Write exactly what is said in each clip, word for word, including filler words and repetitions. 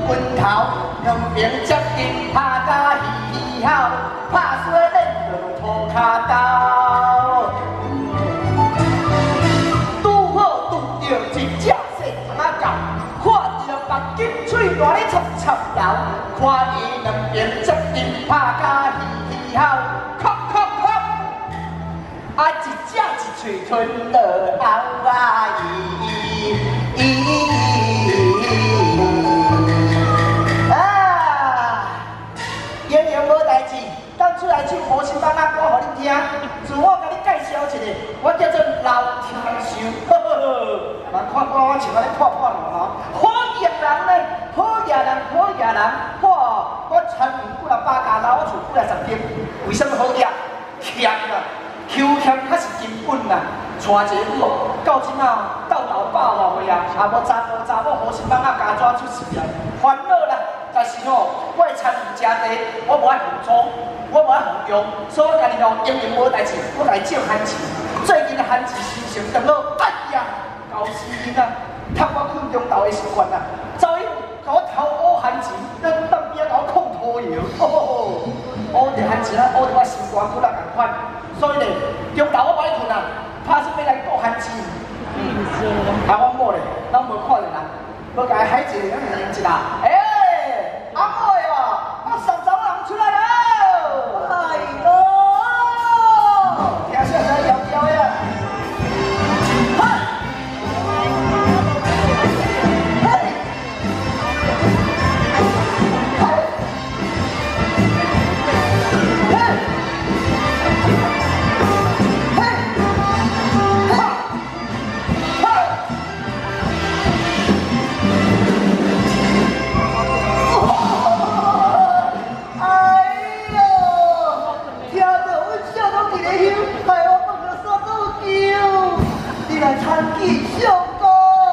棍头，两边接近拍甲稀稀好，拍衰咱就涂骹刀。拄好拄着一只细长狗，看着目金嘴大咧插插流，看伊两边接近拍甲稀稀好，咳咳咳，啊一只一喙吞落喉啊伊伊。 演员无代志，咱出来唱《好心帮仔歌》，互恁听。自我甲你介绍一下，我叫做老天寿，呵呵呵。人看我，我像安尼破破烂烂。好野人呢，好野人，好野人。哇，我传闻几若百家老厝几若十间，为什么好野？欠啊，求欠较是根本啦。娶一个某，到即仔斗斗百偌岁啊，也无查甫查某好心帮仔加抓出事来，烦恼啦。 但是吼，我的餐真济，我无爱服装，我无爱服用，所以我家己吼经营无代志，我家己种番薯。最近的番薯收成长好，哎呀，搞死囡仔，读我困中昼的习惯啊，早起甲我偷乌番薯，当当边甲我控土油，哦，乌着番薯啊，乌着我心肝骨啊共款，所以咧，中昼我无爱困啊，拍算要来顾番薯。嗯，啊，我某咧，咱无看着人，要甲伊海一个，咱赢一下，哎。 阿妹啊，我上早人出来了！哎呦，听声在摇摇呀！嘿，嘿，嘿，嘿，嘿，嘿，来参见相公。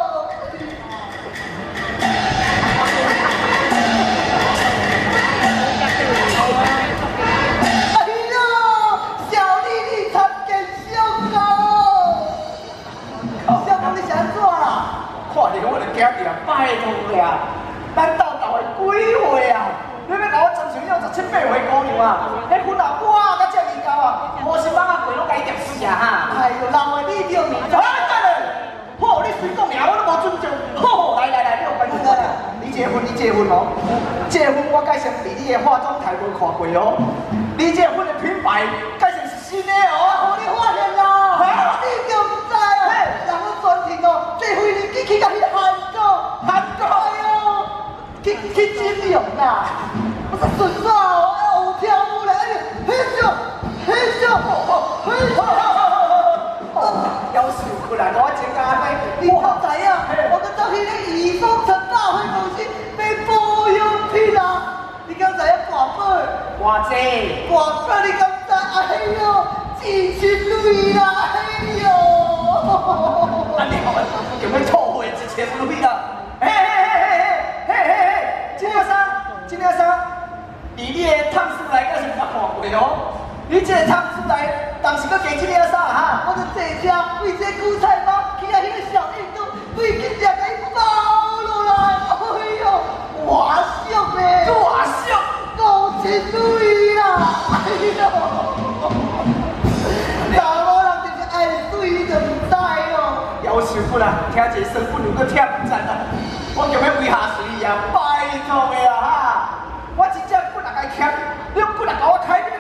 哎呦，小丽丽参见相公。相公，你想怎啦？看见我就惊着，拜托呀！咱斗斗的几岁啊？你要甲我装成要十七八岁姑娘啊？迄份啊，我甲遮年高啊，无是帮啊，跪拢甲伊夹死啊哈！哎呦，老的你着面。 好，你随讲名我都无尊重。好，来来来，你有关系啦。你结婚，你结婚哦。结婚我介绍伫你的化妆台无看过哦。你结婚的品牌介绍是新的哦。哦，你发现啦？哈，你就唔知啊？人我专听哦，这回你去去甲你韩国，韩国哎呦，去去金融啦。我说顺手哦，有跳舞嘞，嘿咻嘿咻嘿咻。 要是不然我真干嘞！你好知影，我搁走去咧宜丰城大会公司买保养品啊！你敢知影偌买？偌济？偌少你敢知？哎呦，几千瑞啦！哎呦！啊你好，有没有错会几千瑞啦？嘿嘿嘿嘿嘿嘿嘿嘿！金先生，金先生，你你的烫出来敢是捌看过哦？你这个烫出来，当时搁加几领衫哈？我著坐车为这韭菜包去啊迄个小印度，为去食甲伊包落来，哎呦，哇俗嘞！哇俗，五千瑞啦！哎呦，查某人就是爱水就唔知咯。夭寿不啦，听一个身份有个忝赞啊！我叫要为下水啊，拜托的啊哈！我真正骨力该欠，你骨力甲我开。